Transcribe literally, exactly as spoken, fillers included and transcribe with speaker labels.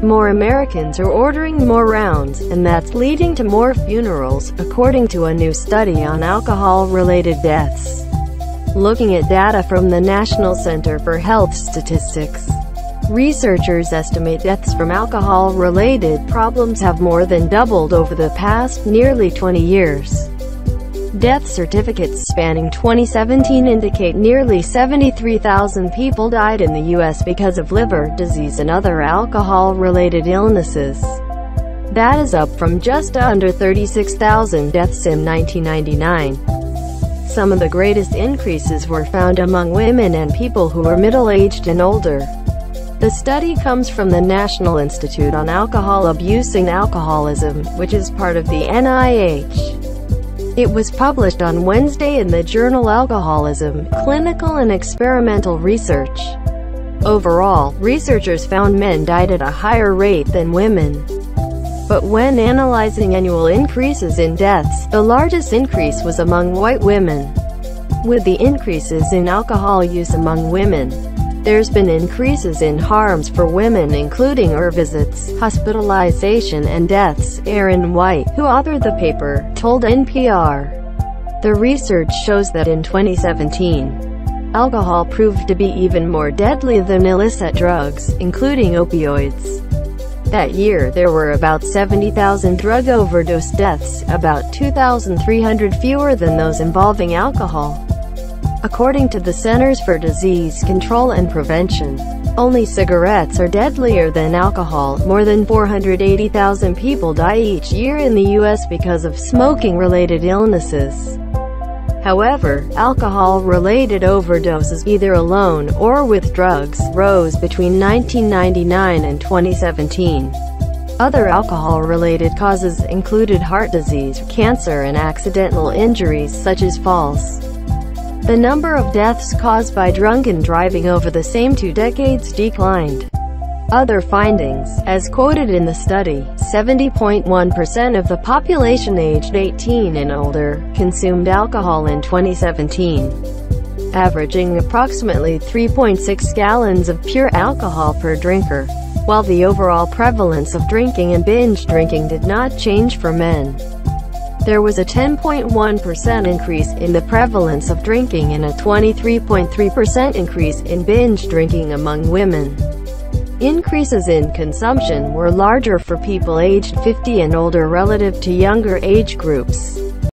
Speaker 1: More Americans are ordering more rounds, and that's leading to more funerals, according to a new study on alcohol-related deaths. Looking at data from the National Center for Health Statistics, researchers estimate deaths from alcohol-related problems have more than doubled over the past nearly twenty years. Death certificates spanning twenty seventeen indicate nearly seventy-three thousand people died in the U S because of liver disease and other alcohol-related illnesses. That is up from just under thirty-six thousand deaths in nineteen ninety-nine. Some of the greatest increases were found among women and people who are middle-aged and older. The study comes from the National Institute on Alcohol Abuse and Alcoholism, which is part of the N I H. It was published on Wednesday in the journal Alcoholism, Clinical and Experimental Research. Overall, researchers found men died at a higher rate than women. But when analyzing annual increases in deaths, the largest increase was among white women. With the increases in alcohol use among women, there's been increases in harms for women, including E R visits, hospitalization and deaths, Aaron White, who authored the paper, told N P R. The research shows that in twenty seventeen, alcohol proved to be even more deadly than illicit drugs, including opioids. That year there were about seventy thousand drug overdose deaths, about two thousand three hundred fewer than those involving alcohol. According to the Centers for Disease Control and Prevention, only cigarettes are deadlier than alcohol. More than four hundred eighty thousand people die each year in the U S because of smoking-related illnesses. However, alcohol-related overdoses, either alone or with drugs, rose between nineteen ninety-nine and twenty seventeen. Other alcohol-related causes included heart disease, cancer and accidental injuries such as falls. The number of deaths caused by drunken driving over the same two decades declined. Other findings, as quoted in the study, seventy point one percent of the population aged eighteen and older consumed alcohol in twenty seventeen, averaging approximately three point six gallons of pure alcohol per drinker, while the overall prevalence of drinking and binge drinking did not change for men. There was a ten point one percent increase in the prevalence of drinking and a twenty-three point three percent increase in binge drinking among women. Increases in consumption were larger for people aged fifty and older relative to younger age groups.